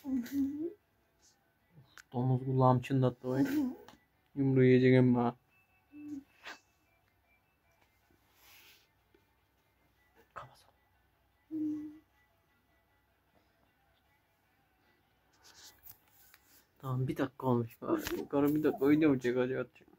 Domuz kulağım çınlattı o. Yumruğu yiyecek ama. Tamam bir dakika olmuş. Karı bir dakika oynamayacak hadi atacak.